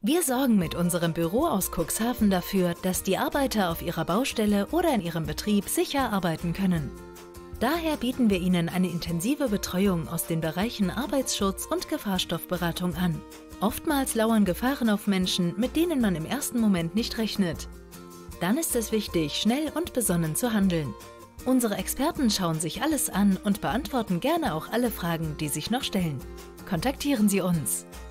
Wir sorgen mit unserem Büro aus Cuxhaven dafür, dass die Arbeiter auf ihrer Baustelle oder in ihrem Betrieb sicher arbeiten können. Daher bieten wir Ihnen eine intensive Betreuung aus den Bereichen Arbeitsschutz und Gefahrstoffberatung an. Oftmals lauern Gefahren auf Menschen, mit denen man im ersten Moment nicht rechnet. Dann ist es wichtig, schnell und besonnen zu handeln. Unsere Experten schauen sich alles an und beantworten gerne auch alle Fragen, die sich noch stellen. Kontaktieren Sie uns!